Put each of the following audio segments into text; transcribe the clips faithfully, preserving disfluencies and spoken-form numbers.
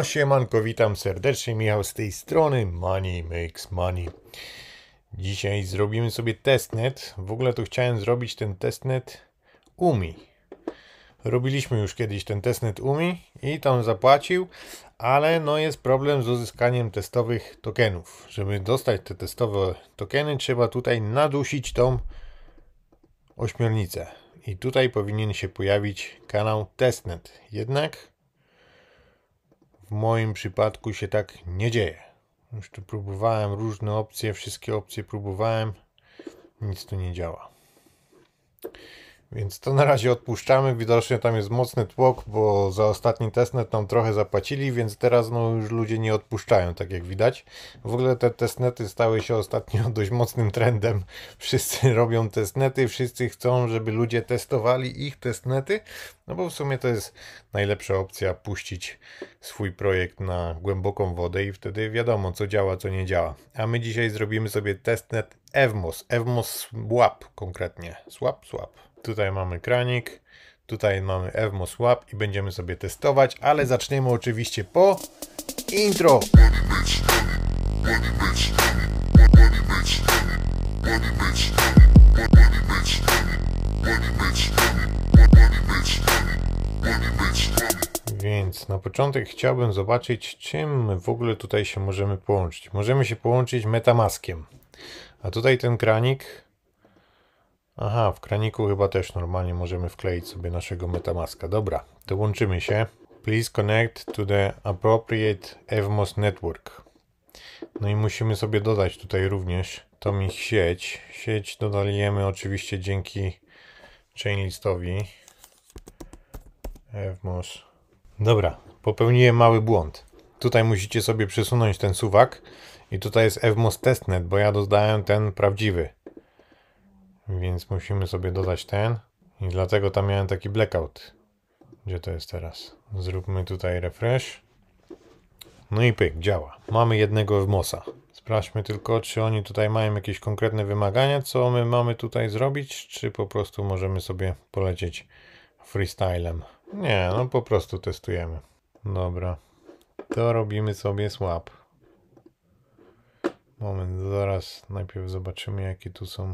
siemanko, witam serdecznie, Michał z tej strony, Money Makes Money. Dzisiaj zrobimy sobie testnet. W ogóle to chciałem zrobić ten testnet U M I. Robiliśmy już kiedyś ten testnet U M I i tam zapłacił, ale no jest problem z uzyskaniem testowych tokenów. Żeby dostać te testowe tokeny, trzeba tutaj nadusić tą ośmiornicę. I tutaj powinien się pojawić kanał testnet. Jednak w moim przypadku się tak nie dzieje. Już tu próbowałem różne opcje, wszystkie opcje próbowałem, nic tu nie działa. Więc to na razie odpuszczamy. Widocznie tam jest mocny tłok, bo za ostatni testnet nam trochę zapłacili, więc teraz no już ludzie nie odpuszczają, tak jak widać. W ogóle te testnety stały się ostatnio dość mocnym trendem. Wszyscy robią testnety, wszyscy chcą, żeby ludzie testowali ich testnety, no bo w sumie to jest najlepsza opcja, puścić swój projekt na głęboką wodę i wtedy wiadomo, co działa, co nie działa. A my dzisiaj zrobimy sobie testnet Evmos, Evmos Swap konkretnie, Swap, Swap. Tutaj mamy kranik, tutaj mamy Evmos Swap i będziemy sobie testować, ale zaczniemy oczywiście po intro. Więc na początek chciałbym zobaczyć, czym w ogóle tutaj się możemy połączyć. Możemy się połączyć MetaMaskiem. A tutaj ten kranik... Aha, w kraniku chyba też normalnie możemy wkleić sobie naszego MetaMaska. Dobra, to łączymy się. Please connect to the appropriate Evmos network. No i musimy sobie dodać tutaj również tą ich sieć. Sieć dodajemy oczywiście dzięki chainlistowi. Evmos. Dobra, popełniłem mały błąd. Tutaj musicie sobie przesunąć ten suwak i tutaj jest Evmos testnet, bo ja dodałem ten prawdziwy. Więc musimy sobie dodać ten i dlatego tam miałem taki blackout. Gdzie to jest teraz? Zróbmy tutaj refresh. No i pyk, działa. Mamy jednego Evmosa. Sprawdźmy tylko, czy oni tutaj mają jakieś konkretne wymagania, co my mamy tutaj zrobić, czy po prostu możemy sobie polecieć freestylem. Nie, no po prostu testujemy. Dobra. To robimy sobie swap. Moment, zaraz najpierw zobaczymy, jakie tu są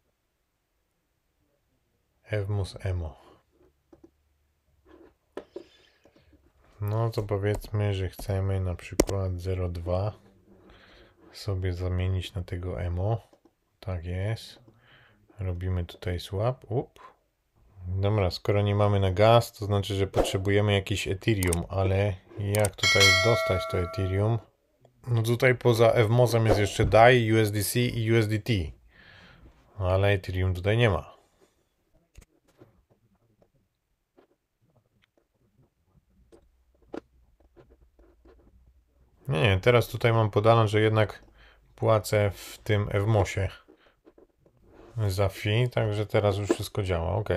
Evmos Emo. No to powiedzmy, że chcemy na przykład zero przecinek dwa sobie zamienić na tego Emo. Tak jest. Robimy tutaj swap. Up. Dobra, skoro nie mamy na gaz, to znaczy, że potrzebujemy jakiś Ethereum, ale jak tutaj dostać to Ethereum? No tutaj poza Evmosem jest jeszcze D A I, U S D C i U S D T. Ale Ethereum tutaj nie ma. Nie, nie, teraz tutaj mam podane, że jednak płacę w tym Evmosie za fee, także teraz już wszystko działa, ok.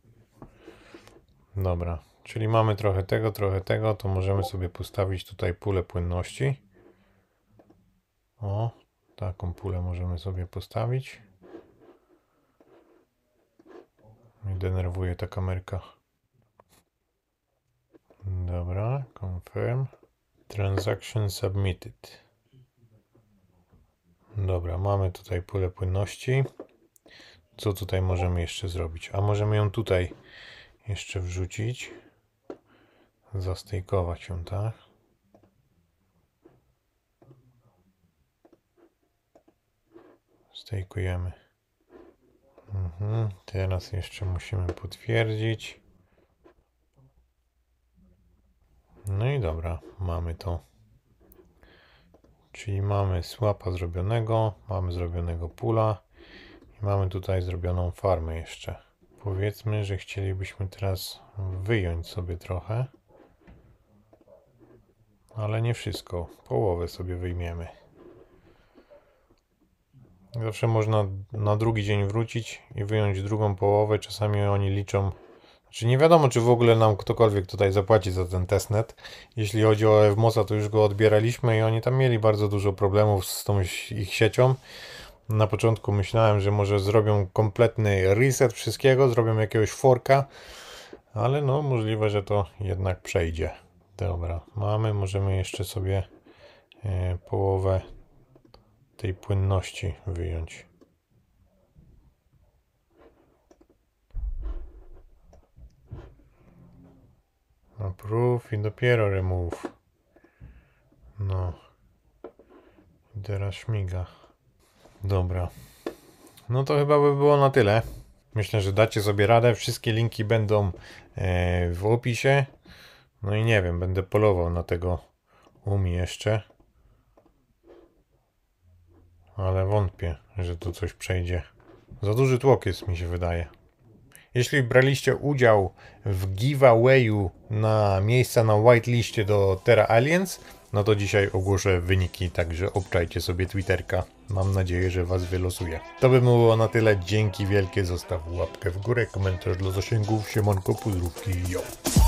Dobra, czyli mamy trochę tego, trochę tego, to możemy sobie postawić tutaj pulę płynności. O, taką pulę możemy sobie postawić. Mnie denerwuje ta kamerka. Dobra, confirm. Transaction submitted. Dobra, mamy tutaj pulę płynności. Co tutaj możemy jeszcze zrobić? A możemy ją tutaj jeszcze wrzucić. Zastejkować ją, tak? Stejkujemy. Mhm. Teraz jeszcze musimy potwierdzić. No i dobra, mamy to. Czyli mamy swapa zrobionego, mamy zrobionego pula i mamy tutaj zrobioną farmę jeszcze. Powiedzmy, że chcielibyśmy teraz wyjąć sobie trochę, ale nie wszystko. Połowę sobie wyjmiemy. Zawsze można na drugi dzień wrócić i wyjąć drugą połowę. Czasami oni liczą. Znaczy nie wiadomo, czy w ogóle nam ktokolwiek tutaj zapłaci za ten testnet. Jeśli chodzi o Evmosa, to już go odbieraliśmy i oni tam mieli bardzo dużo problemów z tą ich siecią. Na początku myślałem, że może zrobią kompletny reset wszystkiego, zrobią jakiegoś forka, ale no możliwe, że to jednak przejdzie. Dobra, mamy, możemy jeszcze sobie e, połowę tej płynności wyjąć. Approve i dopiero remove. No. I teraz śmiga. Dobra. No to chyba by było na tyle. Myślę, że dacie sobie radę. Wszystkie linki będą e, w opisie. No i nie wiem, będę polował na tego Umi jeszcze. Ale wątpię, że tu coś przejdzie. Za duży tłok jest, mi się wydaje. Jeśli braliście udział w giveawayu na miejsca na whitelistie do Terra Aliens, no to dzisiaj ogłoszę wyniki, także obczajcie sobie Twitterka. Mam nadzieję, że was wylosuje. To by było na tyle. Dzięki wielkie. Zostaw łapkę w górę, komentarz dla zasięgów. Siemanko, pozdrówki, yo!